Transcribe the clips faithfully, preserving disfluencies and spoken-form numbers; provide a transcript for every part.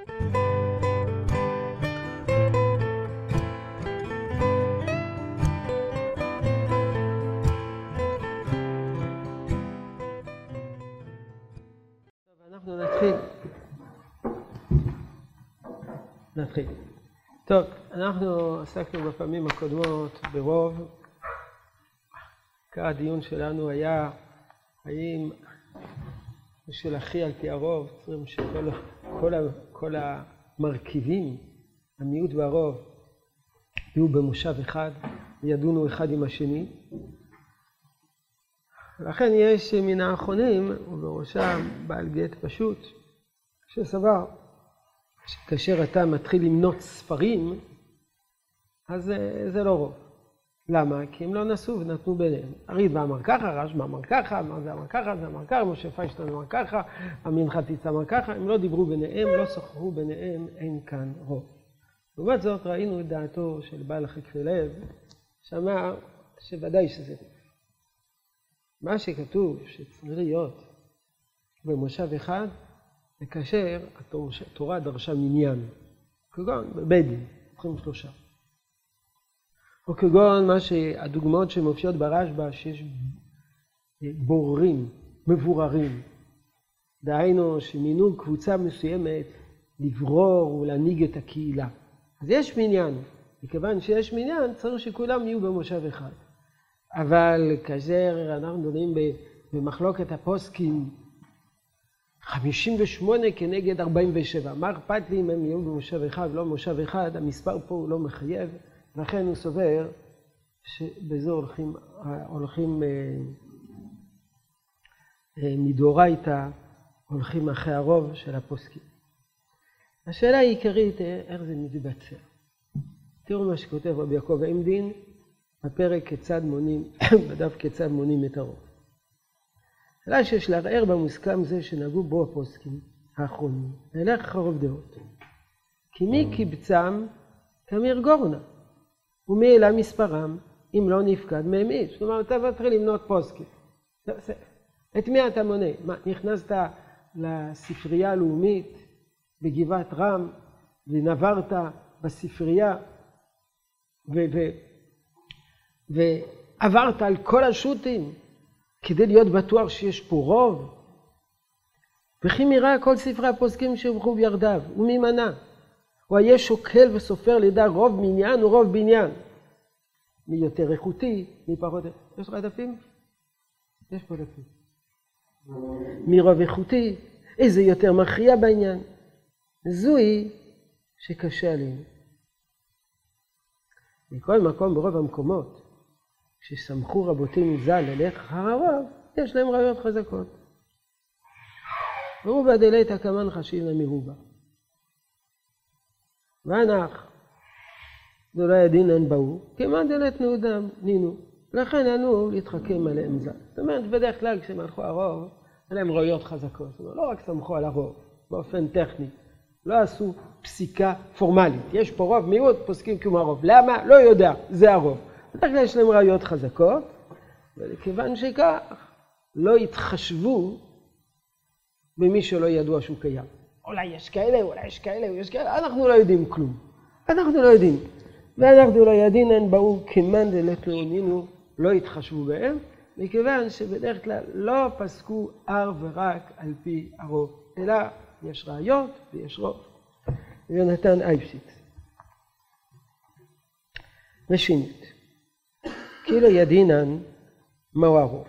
אנחנו נתחיל. נתחיל. טוב, אנחנו עסקנו בפעמים הקודמות ברוב. עיקר הדיון שלנו היה האם בשביל הכי על פי הרוב צריכים שכל כל, כל המרכיבים, המיעוט והרוב, יהיו במושב אחד וידונו אחד עם השני. לכן יש מן האחרונים, ובראשם בעל גט פשוט, שסבר שכאשר אתה מתחיל למנות ספרים, אז זה, זה לא רוב. למה? כי הם לא נסו ונתנו ביניהם. הרידב"א אמר ככה, רשב"א אמר ככה, מה זה אמר ככה, זה אמר ככה, משה פיינשטיין אמר ככה, המנחתיצה אמר ככה, הם לא דיברו ביניהם, לא שוחחו ביניהם, אין כאן רוב. לעומת זאת ראינו את דעתו של בעל חקרי לב, שאמר שוודאי שזה רוב. מה שכתוב שצריך להיות במושב אחד, זה כאשר התורה דרשה מניין, כגון בבית דין, צריכים שלושה. או כגון מה שהדוגמאות שמופיעות ברשב"א, שיש בוררים, מבוררים. דהיינו שמינו קבוצה מסוימת לברור ולהנהיג את הקהילה. אז יש מניין, מכיוון שיש מניין צריך שכולם יהיו במושב אחד. אבל כאשר אנחנו מדברים במחלוקת הפוסקים, חמישים ושמונה כנגד ארבעים ושבע. מה אכפת לי אם הם יהיו במושב אחד ולא במושב אחד? המספר פה הוא לא מחייב, לכן הוא סובר שבזה הולכים, הולכים מדאורייתא, הולכים אחרי הרוב של הפוסקים. השאלה העיקרית היא איך זה מתבצע. תראו מה שכותב רבי יעקב עמדין, בפרק כיצד מונים, בדף כיצד מונים את הרוב. אלא שיש לערער במוסכם זה שנגעו בו הפוסקים האחרונים, נלך אחר רוב דעות. כי מי קיבצם כמיר גורנה, ומי העלה מספרם אם לא נפקד מהם איש. זאת אומרת, אתה מתחיל למנות פוסקים. את מי אתה מונה? מה, נכנסת לספרייה הלאומית בגבעת רם, ונברת בספרייה, ו... ו ועברת על כל השו"תים כדי להיות בטוח שיש פה רוב. וכי מראה כל ספרי הפוסקים שהובחו בירדיו, ומי מנע? הוא היה שוקל וסופר לידע רוב מניין ורוב בניין. מי יותר איכותי, מי פחות... יש לך דפים? יש פה דפים. מי רוב איכותי, איזה יותר מכריע בעניין. זוהי שקשה עלינו. מכל מקום ברוב המקומות, כשסמכו רבותינו ז"ל ללך אחר הרוב, יש להם ראיות חזקות. רובה דלתא כמן חשיבנא מרובה. ואנך, דלא ידינן באו, כמן דלתנו דם נינו. לכן ענו להתחכם עליהם ז"ל. זאת אומרת, בדרך כלל כשמלכו הרוב, היה להם ראיות חזקות. זאת אומרת, לא רק סמכו על הרוב, באופן טכני. לא עשו פסיקה פורמלית. יש פה רוב מיעוט, פוסקים כמו הרוב. למה? לא יודע, זה הרוב. בדרך כלל יש להם ראיות חזקות, וכיוון שכך, לא התחשבו במי שלא ידוע שהוא קיים. אולי יש כאלה, אולי יש כאלה, יש כאלה, אנחנו לא יודעים כלום. אנחנו לא יודעים. ואנחנו לא יודעים, אין באו כמן דלתנו נינו, לא התחשבו בהם, מכיוון שבדרך כלל לא פסקו אך ורק על פי הרוב, אלא יש ראיות ויש רוב. יונתן אייבשיץ. ושנית. כאילו ידינן מהו הרוב.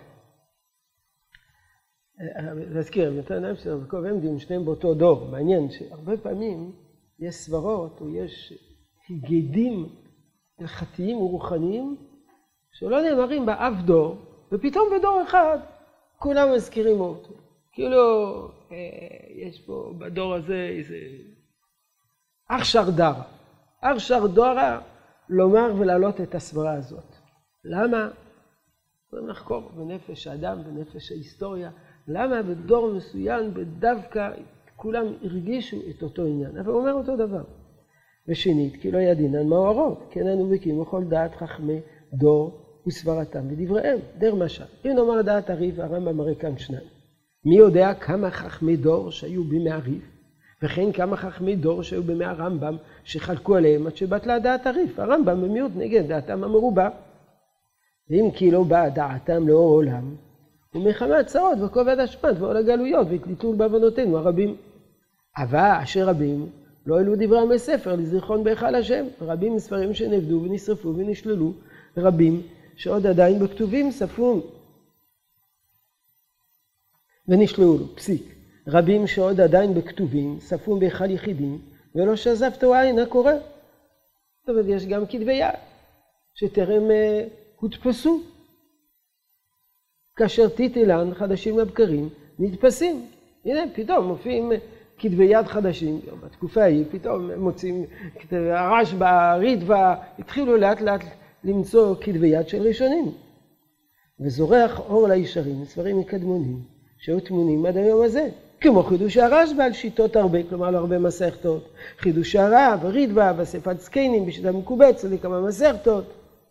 להזכיר, יונתן אייבשיץ ויעקב עמדין שניהם באותו דור. מעניין שהרבה פעמים יש סברות או יש היגדים הלכתיים ורוחניים שלא נאמרים באף דור, ופתאום בדור אחד כולם מזכירים אותו. כאילו יש פה בדור הזה איזה אח שרדרה. אח שרדרה לומר ולהעלות את הסברה הזאת. למה? בואו נחקור בנפש האדם, בנפש ההיסטוריה. למה בדור מסוים בדווקא כולם הרגישו את אותו עניין? אבל הוא אומר אותו דבר. ושנית, כי לא ידינן מהו הרוב. כן אנו בקיאים וכל דעת חכמי דור וסברתם ודבריהם. דר משל. אם נאמר דעת הריב, הרמב"ם מראה כאן שניים. מי יודע כמה חכמי דור שהיו בימי הריב? וכן כמה חכמי דור שהיו בימי הרמב"ם שחלקו עליהם עד שבטלה דעת הריף. הרמב"ם במיעוט נגד דעתם המרובה. ואם כי לא באה דעתם לאור עולם, ומלחמה צרות וכובד אשמת ועול הגלויות והתליטות בעוונותינו הרבים. אבל אשר רבים לא העלו דברי עמי ספר לזיכרון בהיכל השם. רבים מספרים שנאבדו ונשרפו ונשללו, רבים שעוד עדיין בכתובים ספרו ונשללו, פסיק. רבים שעוד עדיין בכתובים ספרו בהיכל יחידים ולא שזפתו עין הקורא. זאת אומרת, יש גם כתבי יד שטרם uh, הודפסו. כאשר טיטילן חדשים לבקרים נתפסים. הנה, פתאום מופיעים כתבי יד חדשים. בתקופה ההיא פתאום מוצאים הרש בריטווה, התחילו לאט לאט למצוא כתבי יד של ראשונים. וזורח אור לישרים, ספרים מקדמונים, שהיו תמונים עד היום הזה. כמו חידוש הרשב"א על שיטות הרבה, כלומר לא הרבה מסכתות. חידוש הרב, הריטווה, ואספת זקנים בשיטה מקובצת לכמה מסכתות.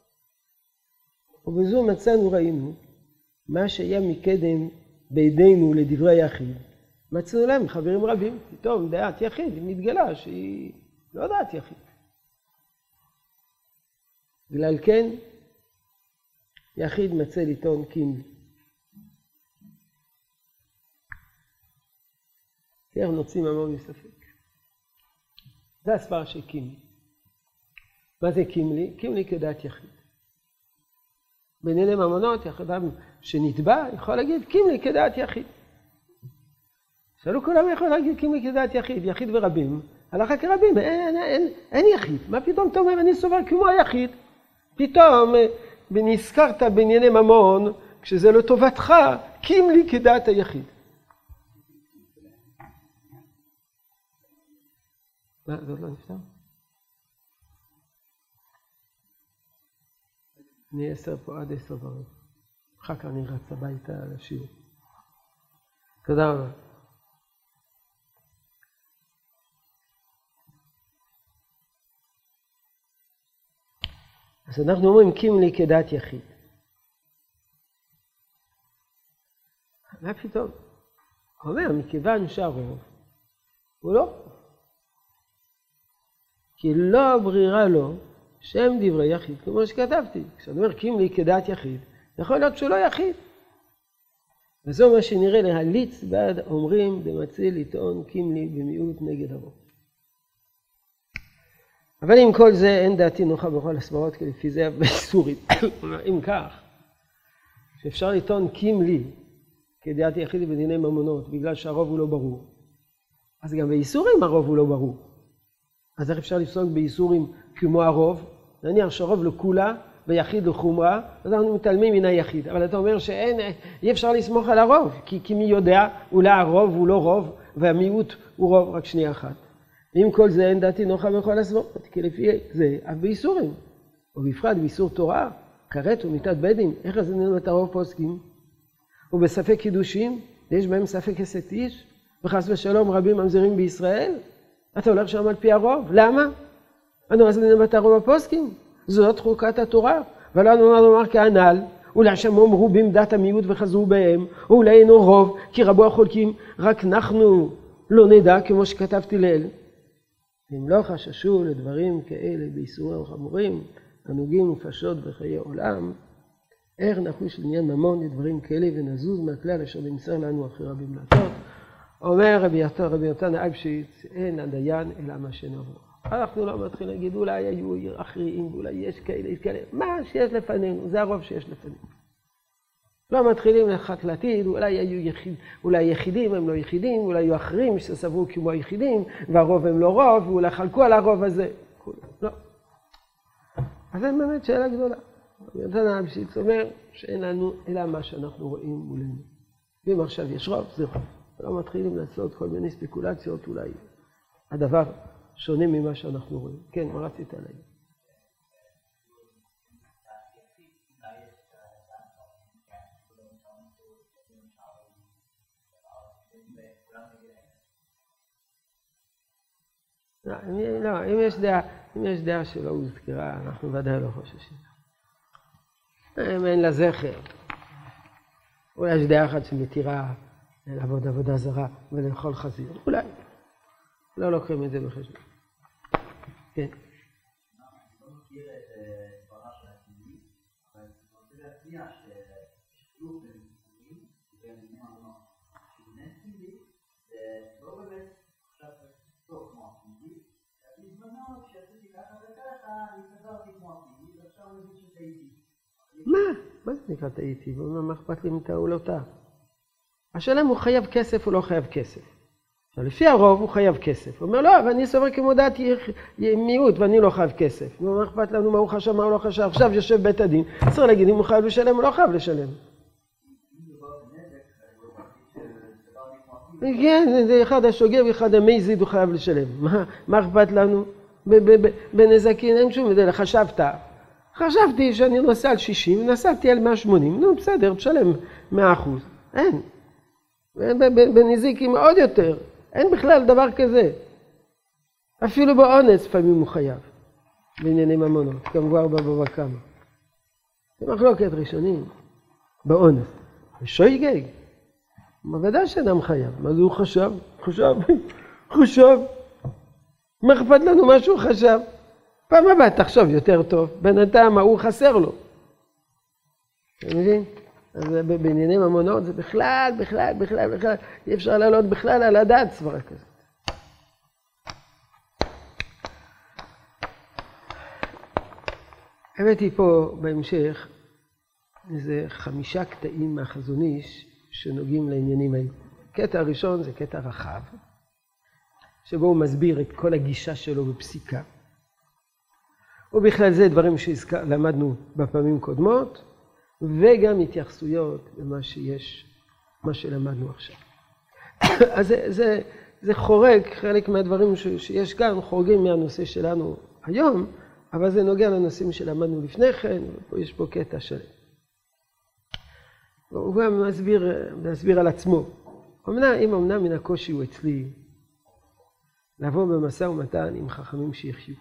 ובזו מצאנו ראינו מה שהיה מקדם בידינו לדברי יחיד. מצאנו להם חברים רבים, פתאום דעת יחיד מתגלה שהיא לא דעת יחיד. בגלל כן יחיד מצא לטעון קימלי. איך נוצאים המון מספק. זה הסברה של קימלי. מה זה קימלי? קימלי כדעת יחיד. בענייני ממונות, אדם שנתבע יכול להגיד קימלי כדעת יחיד. שאלו כולם יכול להגיד קימלי כדעת יחיד, יחיד ורבים. הלכה כרבים, אין, אין, אין, אין יחיד. מה פתאום אתה אומר, אני סובר כמו היחיד? פתאום נזכרת בענייני ממון, כשזה לא טובתך, קימלי כדעת היחיד. מה, זה עוד לא נפתר? אני עשר פה עד עשר ברב. אחר כך אני רץ הביתה לשיעור. תודה רבה. אז אנחנו אומרים קימלי כדעת יחיד. מה פתאום? הוא אומר, מכיוון שהרוב הוא לא. כי לא ברירה לו שם דברי יחיד, כמו שכתבתי. כשאני אומר קימלי כדעת יחיד, יכול להיות שהוא לא יחיד. וזו מה שנראה להליץ בעד אומרים דמציא לטעון קימלי במיעוט נגד הרוב. אבל עם כל זה אין דעתי נוחה בכל הסברות, כי לפי זה באיסורים. אם כך, שאפשר לטעון קימלי כדעת יחיד בדיני ממונות, בגלל שהרוב הוא לא ברור. אז גם באיסורים הרוב הוא לא ברור. אז איך אפשר לפסוק באיסורים כמו הרוב? נניח שהרוב לכולה ויחיד לחומרה, אז אנחנו מתעלמים מן היחיד. אבל אתה אומר שאין, אי אפשר לסמוך על הרוב, כי, כי מי יודע, אולי הרוב הוא לא רוב, והמיעוט הוא רוב, רק שנייה אחת. ועם כל זה אין דעתי נוחה בכל הסברות, כי לפי זה, אף באיסורים, ובפרט באיסור תורה, כרת ומיתת בדין, איך זה נראה את הרוב פוסקים? ובספק קידושים, יש בהם ספק עשת איש, וחס ושלום רבים ממזירים בישראל, אתה הולך שם על פי הרוב, למה? אנו אז נראה את הרוב הפוסקים, זאת חוקת התורה, ולנו נאמר כהנ"ל, אולי שם אמרו בעמדת המיעוט וחזרו בהם, אולי אינו רוב, כי רבו החולקים, רק אנחנו לא נדע, כמו שכתבתי לאל. אם לא חששו לדברים כאלה באיסורים חמורים, הנוגעים נפשות בחיי עולם, איך נחוש לעניין ממון לדברים כאלה ונזוז מהכלל אשר נמסר לנו אחרי רבים לעשות. אומר רבי רבי יונתן אייבשיץ, אין הדיין אלא מה שנבוא. אנחנו לא מתחילים להגיד, אולי היו אחרים, אולי יש כאלה, יש כאלה. מה שיש לפנינו, זה הרוב שיש לפנינו. לא מתחילים לחק להטיד, אולי היו יחיד, אולי יחידים הם לא יחידים, אולי היו אחרים שסברו כמו היחידים, והרוב הם לא רוב, ואולי חלקו על הרוב הזה. לא. אז אין באמת שאלה גדולה. יונתן אייבשיץ אומר שאין לנו אלא מה שאנחנו רואים מולנו. ואם עכשיו יש רוב, זה רוב. לא מתחילים לעשות כל מיני ספקולציות, אולי הדבר שונה ממה שאנחנו רואים. כן, מה רצית עליי? לא, אם יש דעה, אם יש דעה שלא הוזכרה, אנחנו ודאי לא חוששים. אם אין לה זכר. אולי יש דעה אחת שמתירה לעבוד עבודה זרה ולאכול חזיר, אולי. לא לוקחים את זה בחשבון. כן. מה? מה זה נקרא טעיתי? מה אכפת לי אם טעה או לא טעה? השאלה אם הוא חייב כסף או לא חייב כסף. עכשיו, לפי הרוב הוא חייב כסף. הוא אומר, לא, אבל אני סובר כמו דעת מיעוט ואני לא חייב כסף. מה אכפת לנו מה הוא חשב, מה הוא לא חשב? עכשיו יושב בית הדין, צריך להגיד אם הוא חייב לשלם או לא חייב לשלם. כן, אחד השוגג ואחד המזיד הוא חייב לשלם. מה אכפת לנו? בנזקין אין שום הבדל, חשבת. חשבתי שאני נוסע על שישים, נסעתי על מאה ושמונים, נו בסדר, תשלם מאה אחוז. אין. בנזיקים עוד יותר. אין בכלל דבר כזה. אפילו באונס פעמים הוא חייב. בענייני ממונות, כמובן בבא קמא. זה מחלוקת ראשונים. באונס. ושוגג. בוודאי שאדם חייב. מה זה הוא חשב? חשב. חשב. מה אכפת לנו מה שהוא חשב? פעם הבאה תחשוב יותר טוב. בינתיים ההוא חסר לו. אתה מבין? אז בענייני ממונות זה בכלל, בכלל, בכלל, בכלל. אי אפשר לעלות בכלל על הדעת סברה כזאת. הבאתי פה בהמשך איזה חמישה קטעים מהחזון איש שנוגעים לעניינים האלה. הקטע הראשון זה קטע רחב, שבו הוא מסביר את כל הגישה שלו בפסיקה. ובכלל זה דברים שלמדנו בפעמים קודמות, וגם התייחסויות למה שיש, מה שלמדנו עכשיו. אז זה, זה, זה חורג, חלק מהדברים ש, שיש כאן חורגים מהנושא שלנו היום, אבל זה נוגע לנושאים שלמדנו לפני כן, ויש פה קטע שלם. הוא גם מסביר, מסביר על עצמו. אמנם, אם אמנם מן הקושי הוא אצלי, לבוא במשא ומתן עם חכמים שיחיו.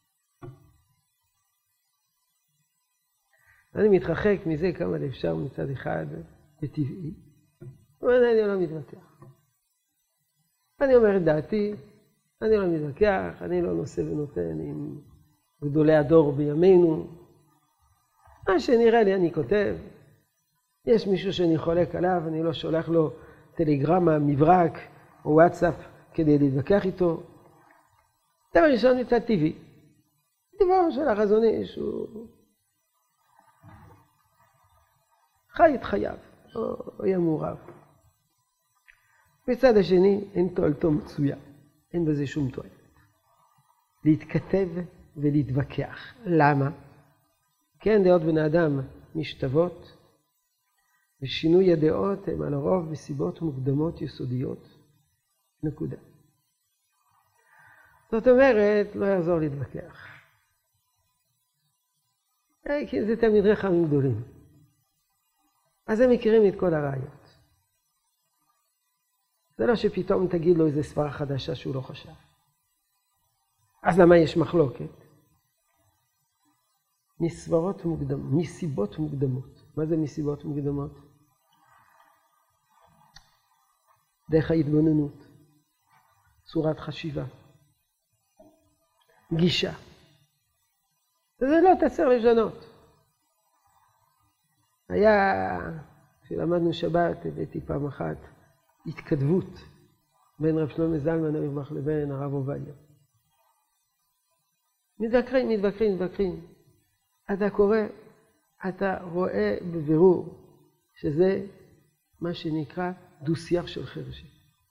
אני מתרחק מזה כמה אפשר מצד אחד, בטבעי, אבל אני לא מתווכח. אני אומר את דעתי, אני לא מתווכח, אני לא נושא ונותן עם גדולי הדור בימינו. מה שנראה לי אני כותב, יש מישהו שאני חולק עליו, אני לא שולח לו טלגרמה, מברק או וואטסאפ כדי להתווכח איתו. דבר ראשון מצד טבעי. טבעו של החזון איש הוא חי את חייו, או יהיה מעורב. מצד השני, אין תועלתו מצויה, אין בזה שום תועלת. להתכתב ולהתווכח. למה? כן, דעות בן האדם משתוות, ושינוי הדעות הם על הרוב בסיבות מוקדמות יסודיות. נקודה. זאת אומרת, לא יעזור להתווכח. כי זה תלמידי חכמים גדולים. אז הם מכירים את כל הרעיות. זה לא שפתאום תגיד לו איזו סברה חדשה שהוא לא חשב. אז למה יש מחלוקת? מסברות מוקדמות, מסיבות מוקדמות. מה זה מסיבות מוקדמות? דרך ההתבוננות, צורת חשיבה, גישה. וזה לא תצר לשנות. היה, כשלמדנו שבת, הבאתי פעם אחת, התכתבות בין רב שלמה זלמן אוירבך לבין הרב עובדיה. מתווכחים, מתווכחים, מתווכחים. אתה קורא, אתה רואה בבירור שזה מה שנקרא דו-שיח של חרשים.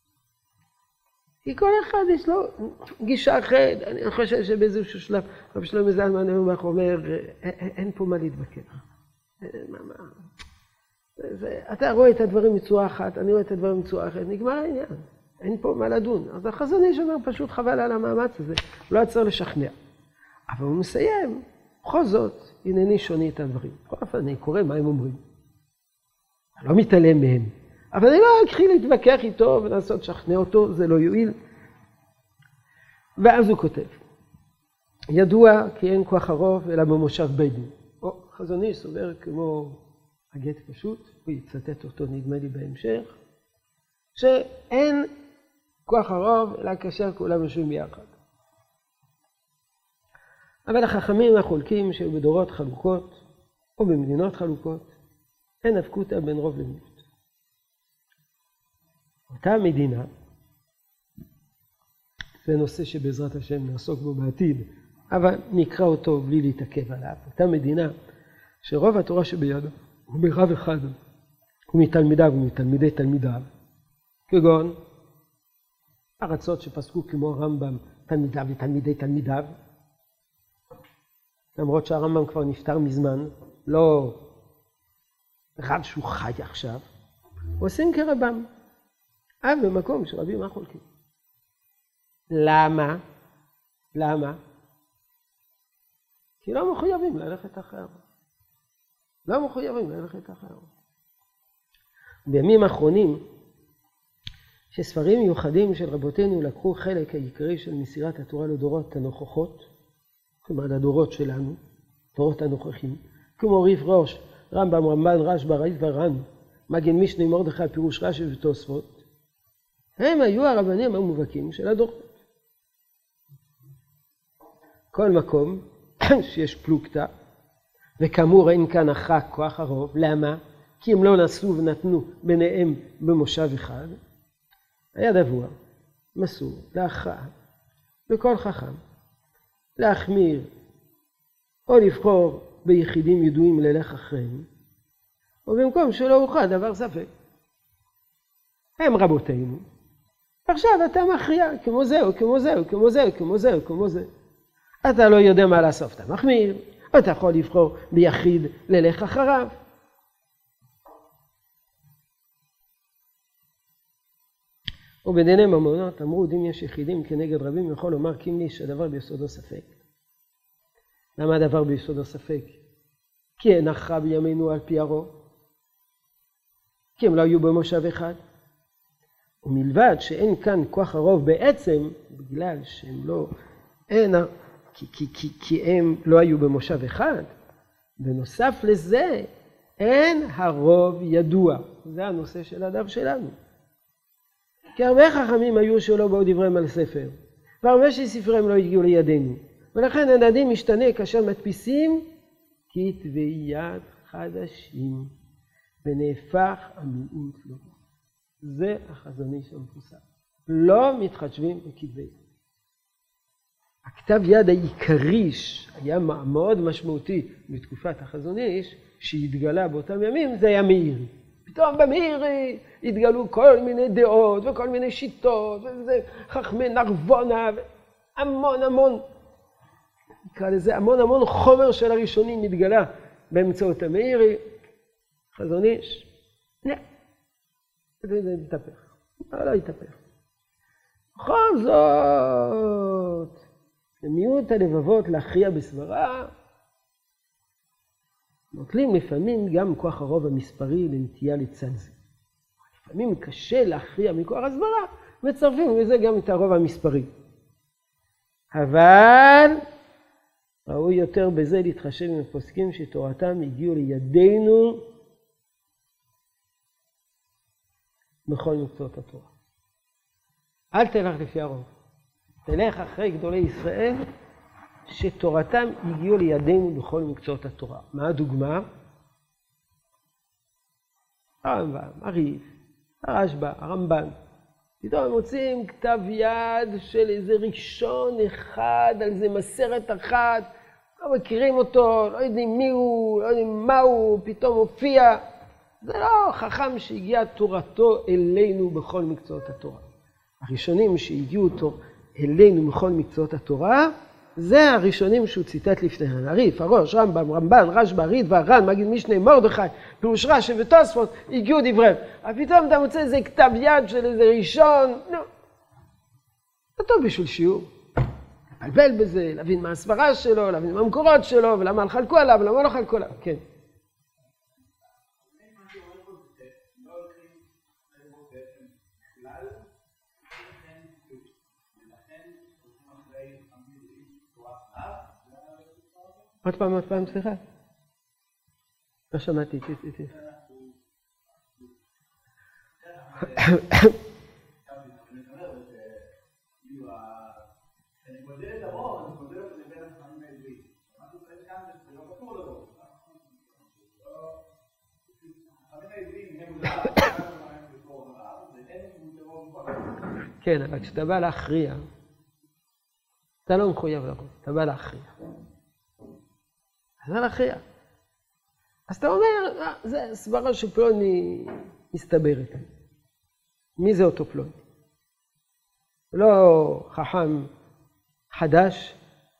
כי כל אחד יש לו גישה אחרת. אני חושב שבאיזשהו שלב רב שלמה זלמן אוירבך אומר, אין פה מה להתווכח. מה, מה? זה, אתה רואה את הדברים מצורה אחת, אני רואה את הדברים מצורה אחרת, נגמר העניין. אין פה מה לדון. אז החזון איש אומר פשוט חבל על המאמץ הזה, לא יצר לשכנע. אבל הוא מסיים, בכל זאת, הנני שוני את הדברים. בכל אופן, אני קורא מה הם אומרים. אני לא מתעלם מהם. אבל אני לא אתחיל להתווכח איתו ולנסות לשכנע אותו, זה לא יועיל. ואז הוא כותב, ידוע כי אין כוח הרוב אלא במושב בית דין. או, חזון איש סובר כמו הגט פשוט, הוא יצטט אותו נדמה לי בהמשך, שאין כוח הרוב, אלא כאשר כולם יושבים ביחד. אבל החכמים החולקים שבדורות חלוקות, או במדינות חלוקות, אין נפקותא בין רוב למיעוט. אותה מדינה, זה נושא שבעזרת השם נעסוק בו בעתיד, אבל נקרא אותו בלי להתעכב עליו. אותה מדינה שרוב התורה שבידו הוא ברב אחד, הוא מתלמידיו ומתלמידי תלמידיו, כגון ארצות שפסקו כמו הרמב"ם, תלמידיו ותלמידי תלמידיו, למרות שהרמב"ם כבר נפטר מזמן, לא רב שהוא חי עכשיו, עושים כרבם, אף במקום שרבים מה חולקים. למה? למה? כי לא מחויבים ללכת אחר. לא מחויבים ללכת אחר. בימים האחרונים, שספרים מיוחדים של רבותינו לקחו חלק העיקרי של מסירת התורה לדורות הנוכחות, כלומר לדורות שלנו, דורות הנוכחים, כמו ריף ראש, רמב"ם, רמב"ן, רשב"א, ריטב"א, ר"ן, מגן משנה, מרדכי, פירוש רש"י ותוספות, הם היו הרבנים המובהקים של הדורות. כל מקום שיש פלוגתא, וכאמור אין כאן אחר כוח הרוב, למה? כי הם לא נשאו ונתנו ביניהם במושב אחד, היה דבוע, מסור, להכרעה, בכל חכם, להחמיר, או לבחור ביחידים ידועים ללך אחריהם, או במקום שלא אוכל דבר ספק. הם רבותינו. עכשיו אתה מכריע, כמו זה, או כמו זה, או כמו זה, או כמו זה, או כמו זה. אתה לא יודע מה לעשות, אתה מחמיר, או אתה יכול לבחור ביחיד ללך אחריו. ובדיני ממונות אמרו, אם יש יחידים כנגד רבים, יכול לומר קימלי שהדבר ביסודו ספק. למה הדבר ביסודו ספק? כי אין הכרעה בימינו על פי הרוב. כי הם לא היו במושב אחד. ומלבד שאין כאן כוח הרוב בעצם, בגלל שהם לא, אין, כי, כי, כי, כי הם לא היו במושב אחד. בנוסף לזה, אין הרוב ידוע. זה הנושא של הדף שלנו. כי הרבה חכמים היו שלא באו דבריהם על ספר, והרבה שספריהם לא הגיעו לידינו. ולכן הדדים משתנה כאשר מדפיסים כתבי יד חדשים, ונהפך המיעוט לו. זה החזון איש המפורסם. לא מתחשבים בכתבי יד. הכתב יד העיקרי היה מאוד משמעותי בתקופת החזון איש, שהתגלה באותם ימים, זה היה מאירי. פתאום במאירי התגלו כל מיני דעות וכל מיני שיטות, וזה חכמי נרבונה, המון המון, נקרא לזה המון המון חומר של הראשונים מתגלה באמצעות המאירי. חזון איש, לא, זה יתהפך, אבל לא יתהפך. בכל זאת, למיעוט הלבבות להכריע בסברה, נוטלים לפעמים גם כוח הרוב המספרי לנטייה לצד זה. לפעמים קשה להכריע מכוח הסברה, מצרפים לזה גם את הרוב המספרי. אבל ראוי יותר בזה להתחשב עם הפוסקים שתורתם הגיעו לידינו בכל מקצועות התורה. אל תלך לפי הרוב. תלך אחרי גדולי ישראל שתורתם הגיעו לידינו בכל מקצועות התורה. מה הדוגמה? הרמב"ם, הריף, הרשב"א, הרמב"ן. פתאום הם מוצאים כתב יד של איזה ראשון אחד, על איזה מסרת אחת, לא מכירים אותו, לא יודעים מי הוא, לא יודעים מה הוא, פתאום הופיע. זה לא חכם שהגיע תורתו אלינו בכל מקצועות התורה. הראשונים שהגיעו אותו אלינו בכל מקצועות התורה, זה הראשונים שהוא ציטט לפניהם. הריף, הראש, רמב"ם, רמב"ן, רשב"א, ריטב"א, ר"ן, מגיד משנה, מרדכי, פירוש רש"י ותוספות, הגיעו דבריהם. אבל פתאום אתה מוצא איזה כתב יד של איזה ראשון, נו. זה טוב בשביל שיעור. לבלבל בזה, להבין מה הסברה שלו, להבין מה המקורות שלו, ולמה חלקו עליו, ולמה לא חלקו עליו. כן. עוד פעם, עוד פעם, סליחה. לא שמעתי, תתתי. אני מודד את הרוב, אני מודד את זה בין החכמים העבריים. מה שצריך כאן זה לא קשור לרוב. החכמים העבריים הם מודד, כן, אבל כשאתה בא להכריע, אתה לא מחויב לרוב, אתה בא להכריע. אתה בא להכריע. אז אתה אומר, זה סברה שפלוני מסתברת. מי זה אותו פלוני? לא חכם חדש,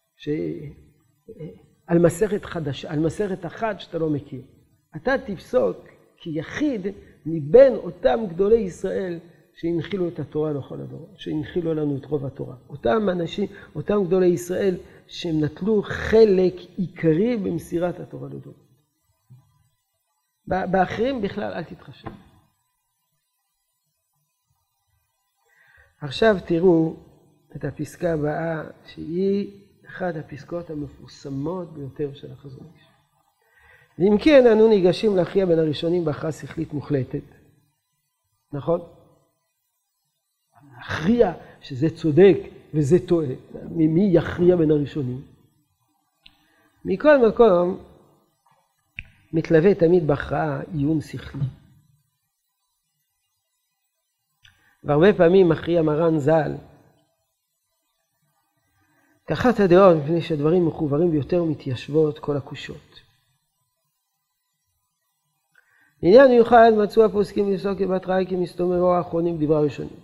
על מסכת חדש, על מסכת אחת שאתה לא מכיר. אתה תפסוק כיחיד מבין אותם גדולי ישראל שהנחילו את התורה לכל הדור, שהנחילו לנו את רוב התורה. אותם אנשים, אותם גדולי ישראל שהם נטלו חלק עיקרי במסירת התורה לדור. באחרים בכלל אל תתחשב. עכשיו תראו את הפסקה הבאה, שהיא אחת הפסקאות המפורסמות ביותר של החזון איש. ואם כן, אנו ניגשים להכריע בין הראשונים בהכרעה שכלית מוחלטת. נכון? להכריע שזה צודק וזה טועה. מי יכריע בין הראשונים? מכל מקום, מתלווה תמיד בהכרעה עיון שכלי. והרבה פעמים מכריע מרן ז"ל כאחת הדעות, מפני שהדברים מחוברים ביותר ומתיישבות כל הקושות. לעניין מיוחד מצאו הפוסקים לפסוק כבת ראי כמסתומרו האחרונים דברי הראשונים.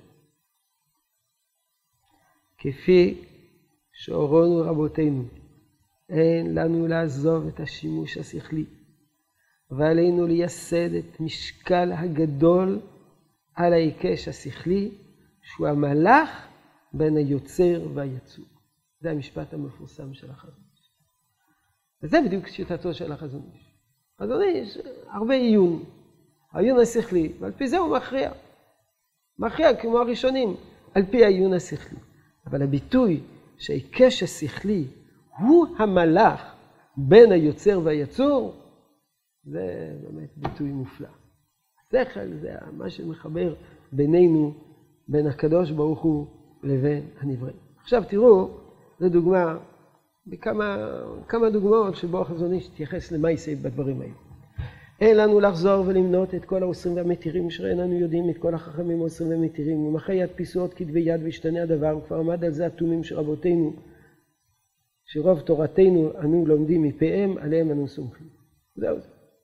כפי שהורונו רבותינו, אין לנו לעזוב את השימוש השכלי, ועלינו לייסד את משקל הגדול על ההיקש השכלי, שהוא המלאך בין היוצר והיצור. זה המשפט המפורסם של החזון איש. וזה בדיוק שיטתו של החזון איש. החזון איש, הרבה עיון. העיון השכלי, ועל פי זה הוא מכריע. מכריע כמו הראשונים, על פי העיון השכלי. אבל הביטוי שההיקש השכלי הוא המלאך בין היוצר והיצור, זה באמת ביטוי מופלא. השכל זה מה שמחבר בינינו, בין הקדוש ברוך הוא לבין הנבראים. עכשיו תראו, זו דוגמה, בכמה כמה דוגמאות שבו החזון איש תתייחס למה ייסד בדברים האלה. אין לנו לחזור ולמנות את כל האוסרים והמתירים, שאיננו יודעים את כל החכמים האוסרים והמתירים, ומחי ידפיסו עוד כתבי יד וישתנה הדבר, וכבר עמד על זה התומים שרבותינו, שרוב תורתנו אנו לומדים מפיהם, עליהם אנו סומכים. זהו זה.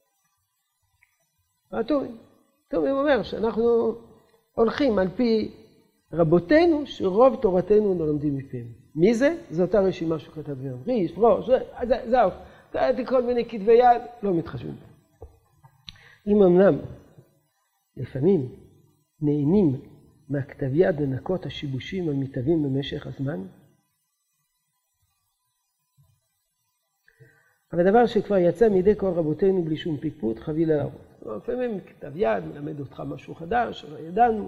התומים. התומים אומר שאנחנו הולכים על פי רבותינו, שרוב תורתנו אנו לומדים מפיהם. מי זה? זו אותה רשימה שהוא כתב בהם. ריש, ראש, זהו. תראיתי כל מיני כתבי יד, לא מתחשבים. אם אמנם לפעמים נהנים מהכתב יד לנקות השיבושים המתהווים במשך הזמן, אבל דבר שכבר יצא מידי כל רבותינו בלי שום פיקפות, חביל על הראש. לפעמים כתב יד מלמד אותך משהו חדש, שלא ידענו.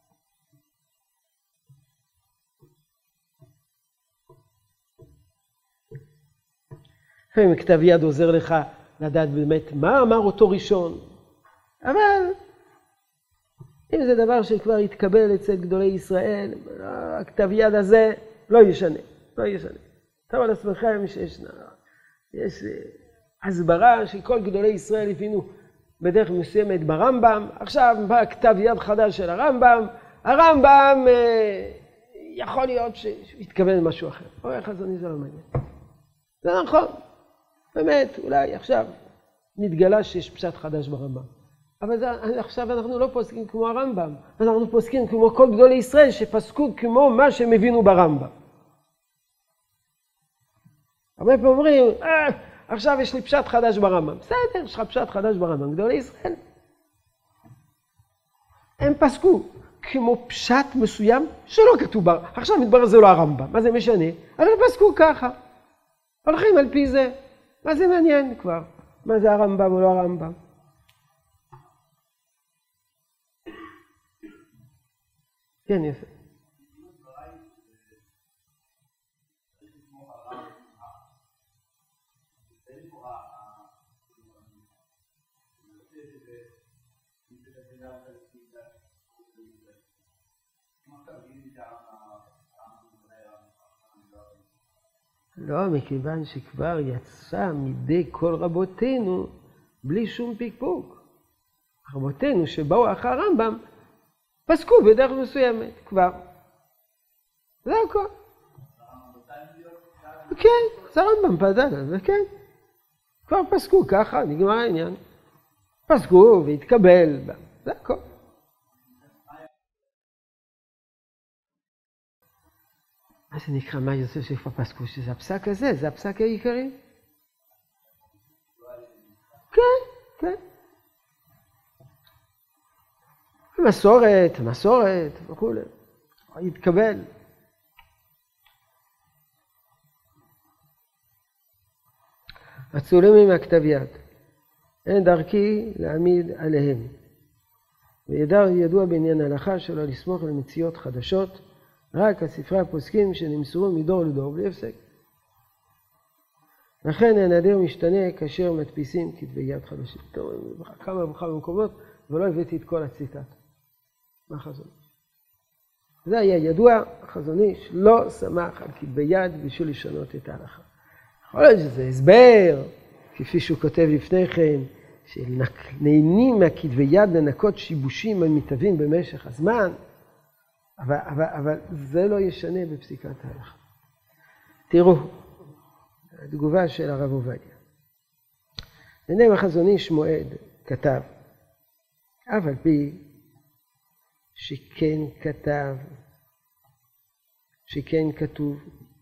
לפעמים כתב יד עוזר לך לדעת באמת מה אמר אותו ראשון. אבל אם זה דבר שכבר יתקבל אצל גדולי ישראל, הכתב יד הזה לא ישנה, לא ישנה. תראו על עצמכם שיש יש הסברה שכל גדולי ישראל הבינו בדרך מסוימת ברמב"ם. עכשיו בא כתב יד חדש של הרמב"ם. הרמב"ם יכול להיות שיתכוון למשהו אחר. או איך חזון איש זה לא מעניין. זה נכון. באמת, אולי עכשיו מתגלה שיש פשט חדש ברמב"ם. אבל זה, עכשיו אנחנו לא פוסקים כמו הרמב"ם. אנחנו פוסקים כמו כל גדולי ישראל שפסקו כמו מה שהם הבינו ברמב"ם. הרבה פעמים אומרים, אה, עכשיו יש לי פשט חדש ברמב"ם. בסדר, יש לך פשט חדש ברמב"ם. גדולי ישראל. הם פסקו כמו פשט מסוים שלא כתוב ברמב"ם. עכשיו מתברר זה לא הרמב"ם. מה זה משנה? אבל הם פסקו ככה. הולכים על פי זה. מה זה מעניין כבר? מה זה הרמב"ם או לא הרמב"ם? כן, יפה. לא, מכיוון שכבר יצא מידי כל רבותינו בלי שום פיקפוק. רבותינו שבאו אחר הרמב"ם פסקו בדרך מסוימת כבר. זה הכל. כן, זה הרמב"ם פדל, זה כן. כבר פסקו ככה, נגמר העניין. פסקו והתקבל, זה הכל. מה זה נקרא, מה יוצא שכבר פסקו? שזה הפסק הזה, זה הפסק העיקרי? כן, כן. מסורת, מסורת וכו'. התקבל. הצולמים מהכתב יד. אין דרכי להעמיד עליהם. וידע ידוע בעניין ההלכה שלא לסמוך על מציאות חדשות, רק על ספרי הפוסקים שנמסרו מדור לדור בלי הפסק. לכן הנהדר משתנה כאשר מדפיסים כתבי יד חדשים. טוב, כמה וכמה מקומות, ולא הבאתי את כל הציטט. מה חזון? זה היה ידוע, החזון איש לא שמח על כתבי יד בשביל לשנות את ההלכה. יכול להיות שזה הסבר, כפי שהוא כותב לפני כן, שנהנים מהכתבי יד לנקות שיבושים המתהווים במשך הזמן, אבל, אבל, אבל זה לא ישנה בפסיקת ההלכה. תראו, התגובה של הרב עובדיה. ביניהם החזון איש מועד כתב, אף על פי שכן כתב, שכן כתוב,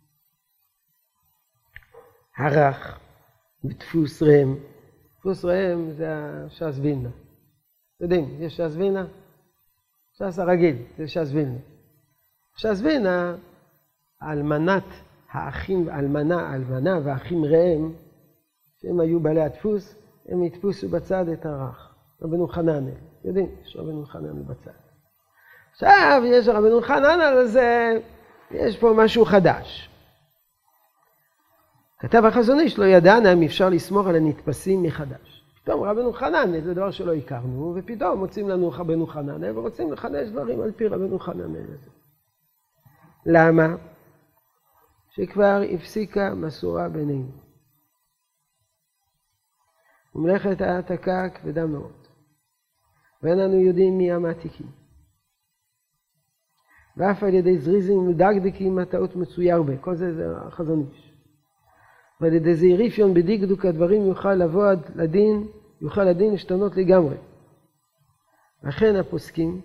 ערך בדפוס רם. דפוס רם זה הש"ס וילנה. יודעים, יש ש"ס וילנה? ש"ס הרגיל, זה ש"ס וילנה. ש"ס וילנה, אלמנת האחים, אלמנה, אלמנה והאחים ראם, שהם היו בעלי הדפוס, הם הדפוסו בצד את ערך. רבנו חננאל, יודעים, יש רבנו חננאל בצד. עכשיו יש רבנו חננאל, אז יש פה משהו חדש. כתב החזון איש לא ידענה אם אפשר לסמוך על הנתפסים מחדש. פתאום רבנו חננאל, זה דבר שלא הכרנו, ופתאום מוצאים לנו רבנו חננאל, ורוצים לחדש דברים על פי רבנו חננאל הזה. למה? שכבר הפסיקה מסורה בינינו. ומלאכת העתקה כבדה מאוד. ואין לנו יודעים מי המעתיקים. ואף על ידי זריזים ומדקדקים הטעות מצויר בה. כל זה זה החזון איש. ועל ידי זעיריפיון בדקדוק הדברים יוכל לבוא עד לדין, יוכל לדין להשתנות לגמרי. לכן הפוסקים,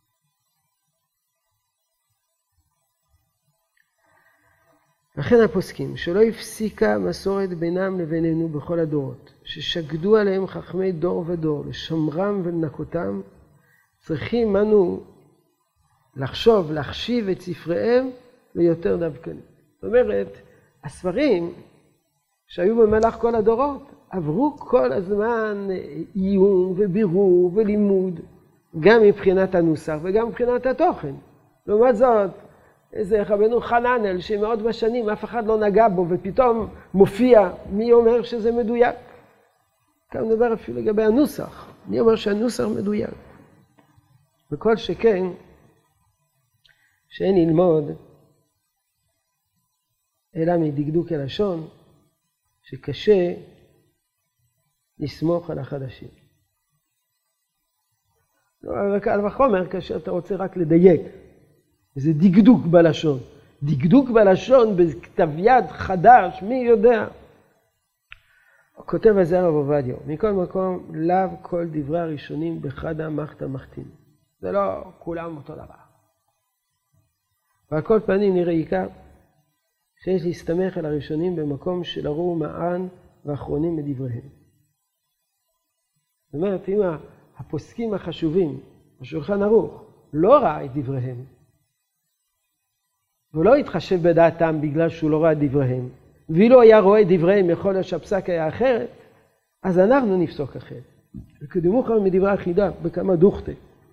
לכן הפוסקים שלא הפסיקה מסורת בינם לבינינו בכל הדורות, ששקדו עליהם חכמי דור ודור, לשמרם ולנקותם, צריכים אנו לחשוב, להחשיב את ספריהם ליותר דווקנים. זאת אומרת, הספרים שהיו במהלך כל הדורות, עברו כל הזמן עיון ובירור ולימוד, גם מבחינת הנוסח וגם מבחינת התוכן. לעומת זאת, איזה רבנו חננאל שמאות בשנים אף אחד לא נגע בו ופתאום מופיע, מי אומר שזה מדויק? כאן נדבר אפילו לגבי הנוסח, מי אומר שהנוסח מדויק? וכל שכן, שאין ללמוד אלא מדקדוק הלשון, שקשה לסמוך על החדשים. קל וחומר כאשר אתה רוצה רק לדייק. זה דקדוק בלשון. דקדוק בלשון בכתב יד חדש, מי יודע? כותב על זה הרב עובדיה. מכל מקום, לאו כל דברי הראשונים בחד המחת המחתים. זה לא כולם אותו דבר. ועל כל פנים נראה עיקר שיש להסתמך על הראשונים במקום של ארור מען ואחרונים מדבריהם. זאת אומרת, אם הפוסקים החשובים, השולחן ערוך, לא ראה את דבריהם, והוא לא התחשב בדעתם בגלל שהוא לא ראה את דבריהם, ואילו היה רואה את דבריהם יכול להיות שהפסק היה אחרת, אז אנחנו נפסוק אחרת. וקדימו חם מדברי החידה בכמה דוכתה.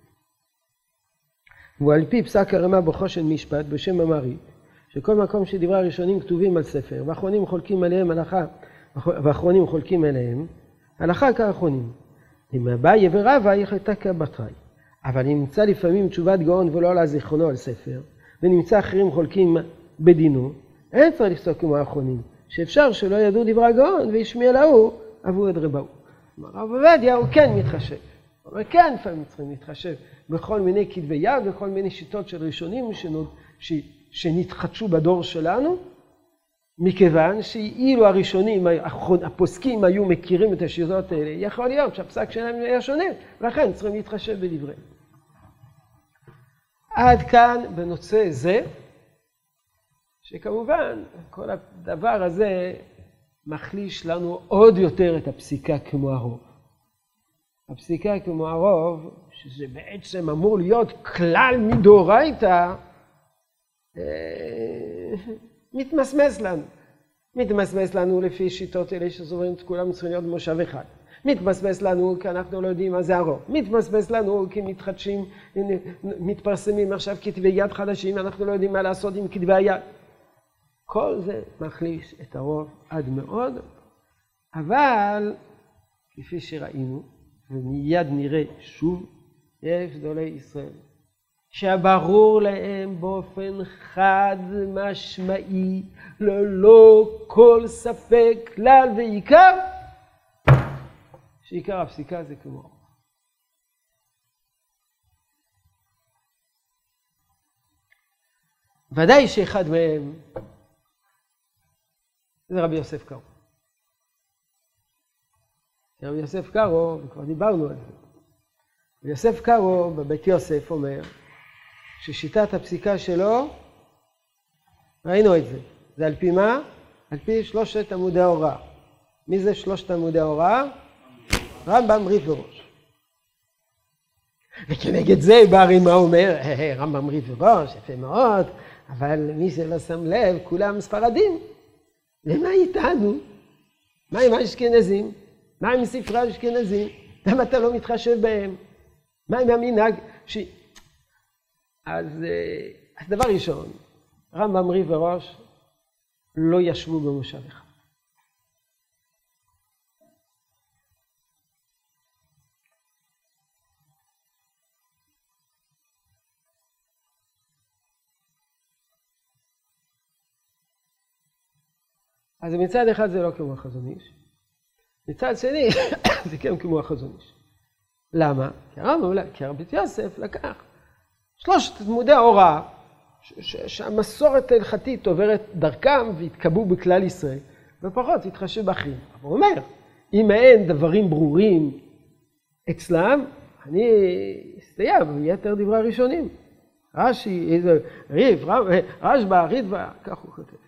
והוא על פי פסק הרמה בחושן משפט בשם אמרית, שכל מקום שדברי הראשונים כתובים על ספר, ואחרונים חולקים עליהם הלכה, ואחרונים חולקים עליהם, הלכה כאחרונים. אם אביי ורבא יחלטה כבתראי. אבל אם נמצא לפעמים תשובת גאון ולא עלה זיכרונו על ספר, ונמצא אחרים חולקים בדינו, אין צריך לפסוק כמו האחרונים, שאפשר שלא ידעו דברי הגאון וישמיע להוא עבור את רבהו. כלומר, הרב עובדיה הוא כן מתחשב. אבל כן לפעמים צריכים להתחשב בכל מיני כתבי יד וכל מיני שיטות של ראשונים שנוד, ש, שנתחדשו בדור שלנו, מכיוון שאילו הראשונים, הפוסקים היו מכירים את השיטות האלה, יכול להיות שהפסק שלהם היה שונה, ולכן צריכים להתחשב בדברי. עד כאן בנושא זה, שכמובן כל הדבר הזה מחליש לנו עוד יותר את הפסיקה כמו הרוב. הפסיקה כמו הרוב, שזה בעצם אמור להיות כלל מדאורייתא, מתמסמס לנו. מתמסמס לנו לפי שיטות אלה שסוברים את כולם צריכים להיות במושב אחד. מתמסמס לנו כי אנחנו לא יודעים מה זה הרוב. מתמסמס לנו כי מתחדשים, מתפרסמים עכשיו כתבי יד חדשים, אנחנו לא יודעים מה לעשות עם כתבי היד. כל זה מחליש את הרוב עד מאוד, אבל כפי שראינו, ומיד נראה שוב, יש גדולי ישראל, שהברור להם באופן חד משמעי, ללא כל ספק, כלל ועיקר, שעיקר הפסיקה זה כמו. ודאי שאחד מהם זה רבי יוסף קארו. רבי יוסף קארו, וכבר דיברנו על זה. רבי יוסף קארו בבית יוסף אומר ששיטת הפסיקה שלו, ראינו את זה. זה על פי מה? על פי שלושת עמודי ההוראה. מי זה שלושת עמודי ההוראה? רמב"ם ריף וראש. וכנגד זה בא רימה אומר, רמב"ם ריף וראש, יפה מאוד, אבל מי שלא שם לב, כולם ספרדים. למה איתנו? מה עם האשכנזים? מה עם ספרי האשכנזים? למה אתה לא מתחשב בהם? מה עם המנהג? ש... אז, אז דבר ראשון, רמב"ם ריף וראש לא ישבו במושב אחד. אז מצד אחד זה לא כמו החזון איש, מצד שני זה כן כמו החזון איש. למה? כי הרמב"ם, כי הרבי יוסף לקח שלושת עמודי ההוראה שהמסורת ההלכתית עוברת דרכם והתקבעו בכלל ישראל, ופחות התחשב באחרים. אבל הוא אומר, אם אין דברים ברורים אצלם, אני אסתייע ביתר דברי הראשונים. רש"י, איזה ריב, רשב"א, ריטב"א, כך הוא כותב.